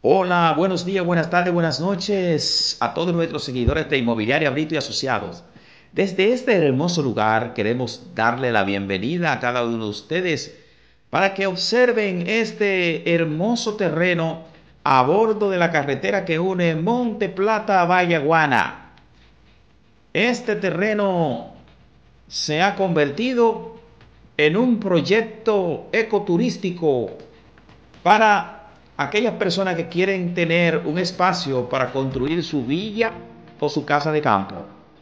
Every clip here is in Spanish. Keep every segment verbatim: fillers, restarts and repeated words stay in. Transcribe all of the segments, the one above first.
Hola, buenos días, buenas tardes, buenas noches a todos nuestros seguidores de Inmobiliaria Brito y Asociados. Desde este hermoso lugar queremos darle la bienvenida a cada uno de ustedes para que observen este hermoso terreno a bordo de la carretera que une Monte Plata a Vallaguana. Este terreno se ha convertido en un proyecto ecoturístico para aquellas personas que quieren tener un espacio para construir su villa o su casa de campo.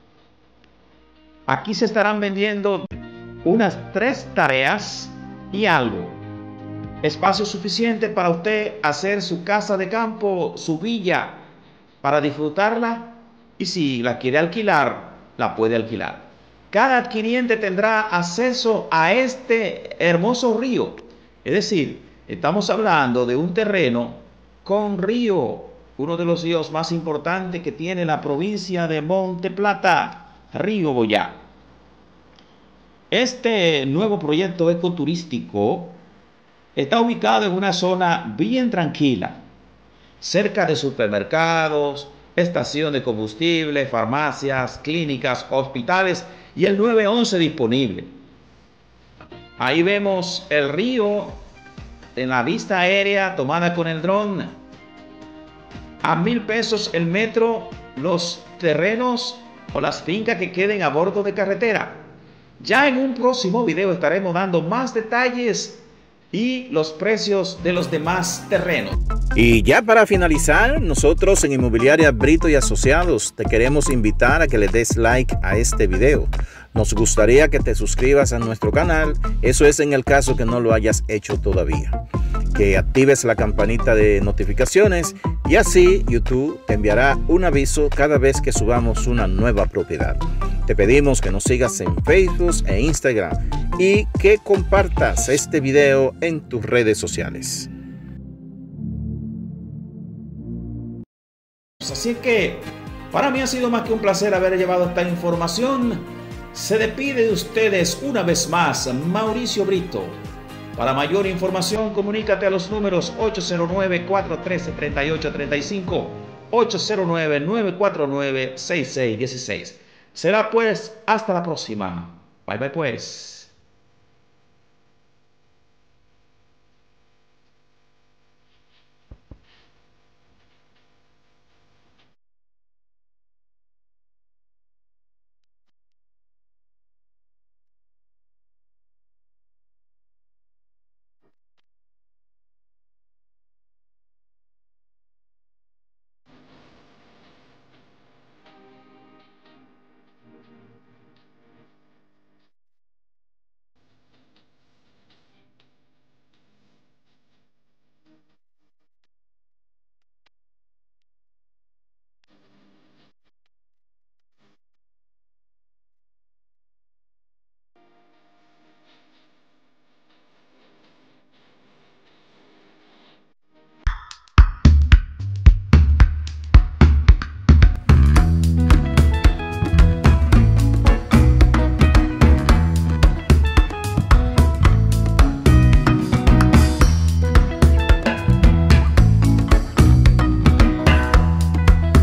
Aquí se estarán vendiendo unas tres tareas y algo. Espacio suficiente para usted hacer su casa de campo, su villa, para disfrutarla, y si la quiere alquilar, la puede alquilar. Cada adquiriente tendrá acceso a este hermoso río. Es decir, estamos hablando de un terreno con río, uno de los ríos más importantes que tiene la provincia de Monte Plata, Río Boyá. Este nuevo proyecto ecoturístico está ubicado en una zona bien tranquila, cerca de supermercados, estación de combustible, farmacias, clínicas, hospitales y el nueve once disponible. Ahí vemos el río en la vista aérea tomada con el dron. A mil pesos el metro los terrenos o las fincas que queden a bordo de carretera. Ya en un próximo video estaremos dando más detalles y los precios de los demás terrenos. Y ya para finalizar, nosotros en Inmobiliaria Brito y Asociados te queremos invitar a que le des like a este video. Nos gustaría que te suscribas a nuestro canal, eso es en el caso que no lo hayas hecho todavía. Que actives la campanita de notificaciones y así YouTube te enviará un aviso cada vez que subamos una nueva propiedad. Te pedimos que nos sigas en Facebook e Instagram y que compartas este video en tus redes sociales. Así que para mí ha sido más que un placer haber llevado esta información. Se despide de ustedes una vez más Mauricio Brito. Para mayor información, comunícate a los números ocho cero nueve, cuatro uno tres, tres ocho tres cinco, ocho cero nueve, nueve cuatro nueve, seis seis uno seis. Será pues hasta la próxima. Bye bye pues.